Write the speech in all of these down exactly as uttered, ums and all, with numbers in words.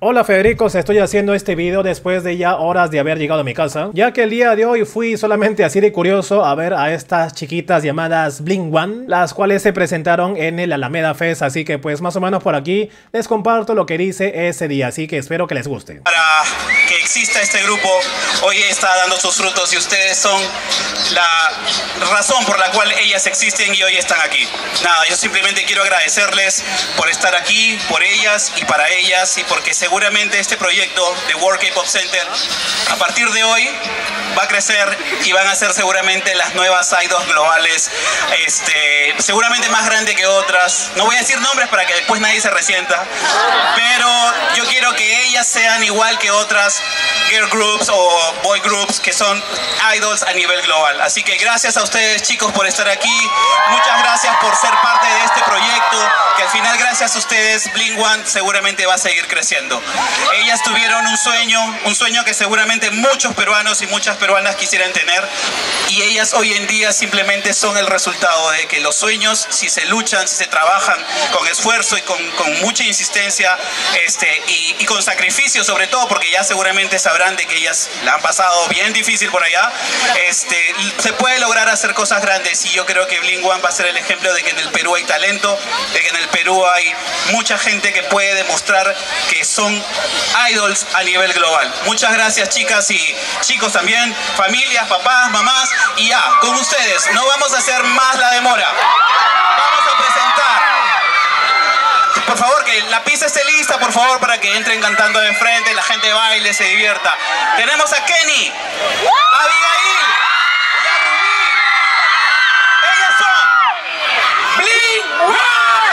Hola Federicos, estoy haciendo este video después de ya horas de haber llegado a mi casa, ya que el día de hoy fui solamente así de curioso a ver a estas chiquitas llamadas Blink One, las cuales se presentaron en el Alameda Fest, así que pues más o menos por aquí les comparto lo que hice ese día, así que espero que les guste. Para que exista este grupo, hoy está dando sus frutos y ustedes son la razón por la cual ellas existen y hoy están aquí. Nada, yo simplemente quiero agradecerles por estar aquí, por ellas y para ellas, y porque seguramente este proyecto de World K-Pop Center a partir de hoy va a crecer y van a ser seguramente las nuevas idols globales, este, seguramente más grande que otras. No voy a decir nombres para que después nadie se resienta, pero yo quiero que ellas sean igual que otras girl groups o boy groups que son idols a nivel global. Así que gracias a ustedes, chicos, por estar aquí. Muchas gracias por ser parte de este proyecto, que al final gracias a ustedes Blink One seguramente va a seguir creciendo. Ellas tuvieron un sueño, un sueño que seguramente muchos peruanos y muchas peruanas quisieran tener, y ellas hoy en día simplemente son el resultado de que los sueños, si se luchan, si se trabajan con esfuerzo y con, con mucha insistencia este, y, y con sacrificio sobre todo, porque ya seguramente sabrán de que ellas la han pasado bien difícil por allá, este, se puede lograr hacer cosas grandes. Y yo creo que Blink One va a ser el ejemplo de que en el Perú hay talento, de que en el Perú hay mucha gente que puede demostrar que son idols a nivel global. Muchas gracias, chicas y chicos también, familias, papás, mamás, y ya, con ustedes, no vamos a hacer más la demora. Vamos a presentar. Por favor, que la pista esté lista, por favor, para que entren cantando de frente, la gente baile, se divierta. Tenemos a Kenny, Abigail y a Rubí. Ellas son Blink One.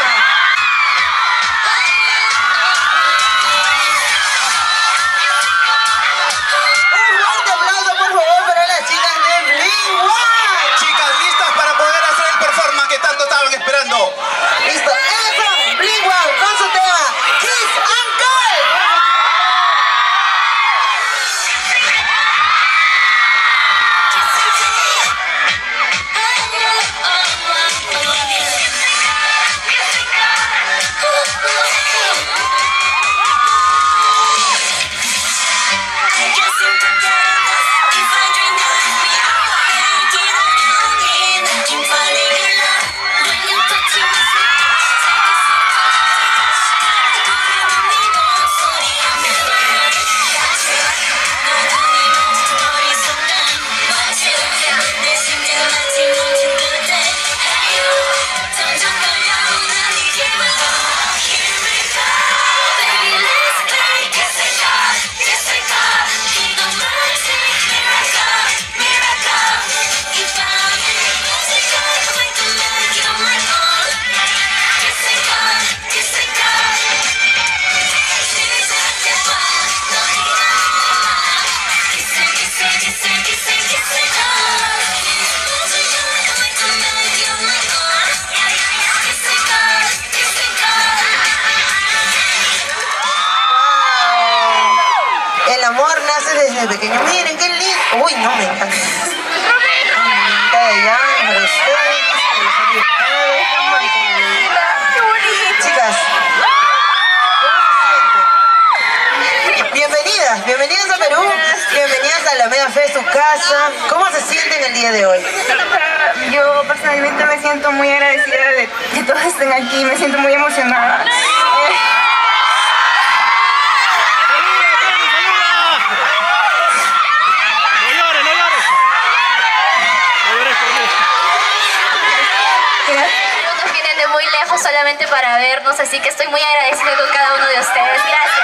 Esperando. Listo. Ellos son Blink One con su tema Kiss and Cry. El amor nace desde pequeño. Miren qué lindo. Uy, no me encanta. Chicas, ¿cómo se sienten? Bienvenidas, bienvenidas a Perú. Bienvenidas a Alameda Fest, su casa. ¿Cómo se sienten el día de hoy? Yo personalmente me siento muy agradecida de que todos estén aquí. Me siento muy emocionada. Eh, solamente para vernos, así que estoy muy agradecida con cada uno de ustedes. Gracias.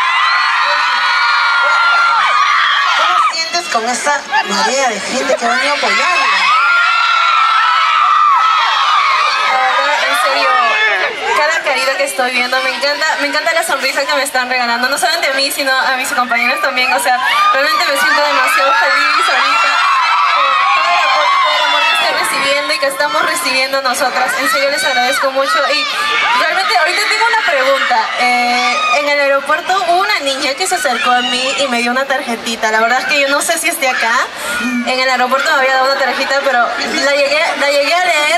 ¿Cómo sientes con esa marea de gente que ha venido a apoyarla? La verdad, en serio, cada carita que estoy viendo, me encanta, me encanta la sonrisa que me están regalando, no solamente a mí, sino a mis compañeros también. O sea, realmente me siento demasiado feliz ahorita por todo el apoyo y todo el amor que estoy recibiendo y que estamos recibiendo nosotras. En serio les agradezco mucho. Y realmente ahorita tengo una pregunta. Eh, en el aeropuerto hubo una niña que se acercó a mí y me dio una tarjetita. La verdad es que yo no sé si esté acá. En el aeropuerto me había dado una tarjeta, pero la llegué, la llegué a leer.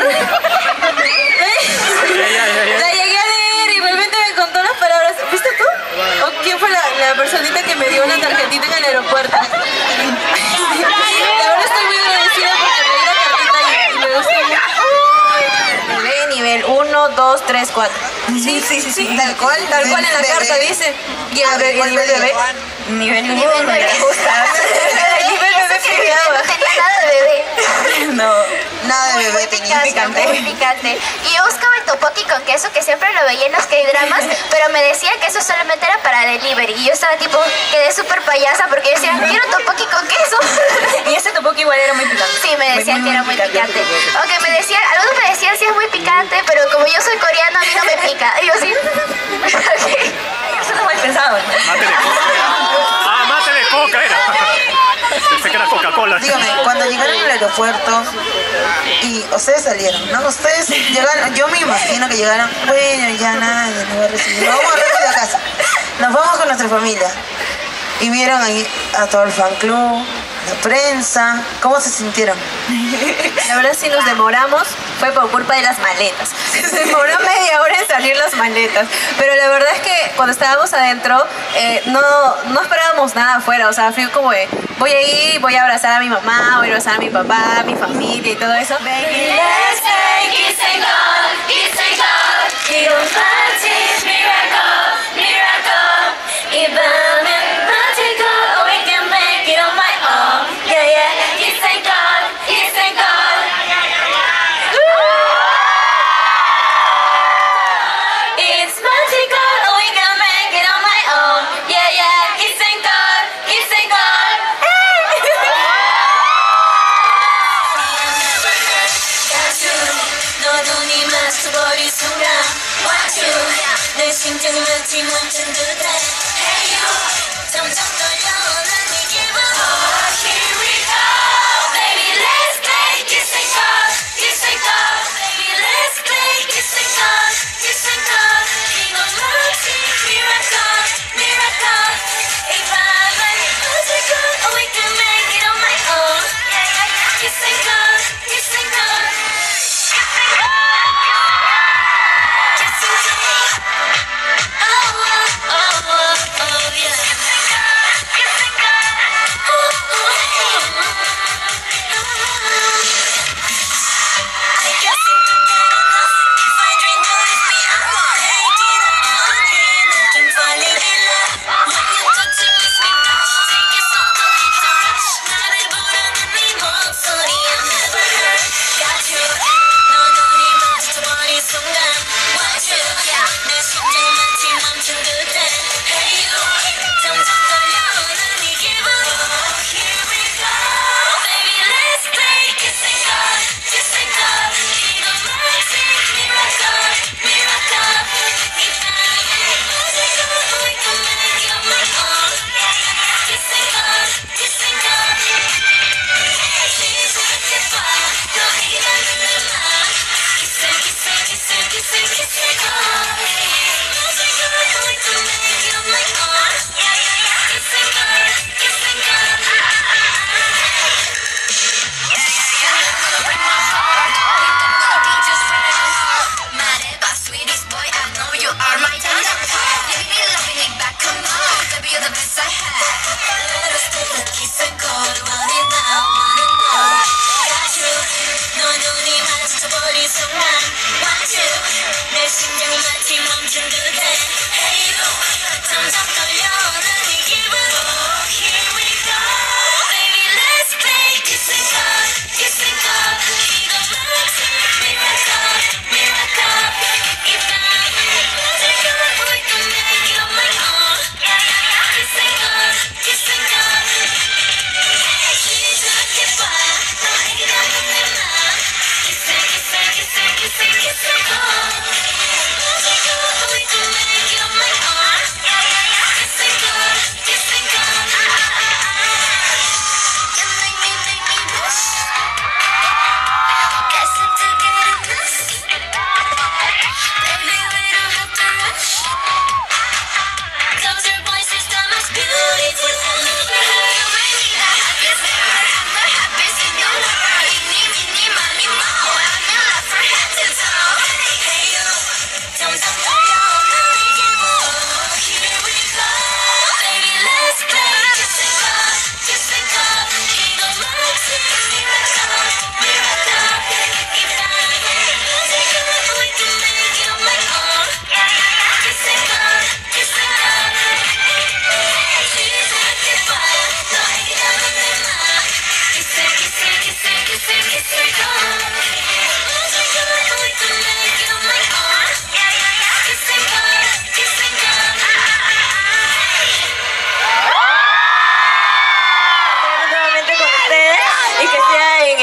La llegué a leer y realmente me contó las palabras. ¿Viste tú? Ok. quién fue la, la personita que me dio una tarjetita en el aeropuerto. La verdad estoy muy agradecida porque me dio la tarjeta y, y me gustó mucho. Bebé nivel uno, dos, tres, cuatro. Sí, sí, sí, sí. Tal cual. Tal cual en la Bebé. carta dice. Y el, Ah, bebé- ¿cuál el nivel bebé? bebé. Nivel Nivel uno me bebé. gusta. El nivel bebé No pegaba. tenía nada de bebé. No. Nada de Muy, bebé muy tenía. picante, muy picante. Y yo buscaba el topoki con queso que siempre lo veía en los K-dramas, pero me decía que eso solamente era para delivery. Y yo estaba tipo, quedé súper payasa porque decían, quiero topoki con queso. Y ese topoki igual era muy picante. Sí, me decían Muy, que era muy muy picante. picante. Aunque me decían, algunos me decían sí es muy picante, pero como yo soy coreano, a mí no me pica. Y yo sí. Eso no mal pensado. Mátele coca. Ah, mátele coca era. Pensé que era Coca-Cola. Dígame, cuando llegaron al aeropuerto y ustedes salieron, ¿no? Ustedes llegaron, yo me imagino que llegaron, bueno, ya nadie nos va a recibir. Nos vamos rápido a casa. Nos vamos con nuestra familia. Y vieron ahí a todo el fan club, la prensa. ¿Cómo se sintieron? La verdad si nos demoramos fue por culpa de las maletas. Se demoró media hora en salir las maletas. Pero la verdad es que cuando estábamos adentro eh, no, no esperábamos nada afuera. O sea, fui como de, voy a ir, voy a abrazar a mi mamá, voy a abrazar a mi papá, a mi familia y todo eso. 내 심장을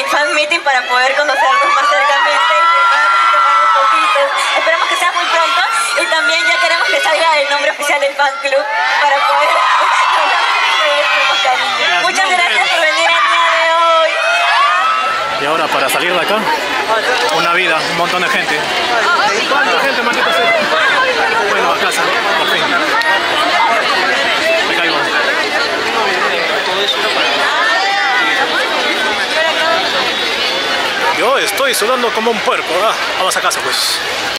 fan meeting para poder conocernos más cercamente y filmarnos y tomarnos fotitos. Esperamos que sea muy pronto y también ya queremos que salga el nombre oficial del fan club para poder cariño. Muchas gracias por venir el día de hoy. Y ahora para salir de acá, una vida, un montón de gente. ¿Cuánta gente, maldito sea? Bueno, a casa, por fin. Me caigo. Yo estoy sudando como un puerco. Ah, vamos a casa pues.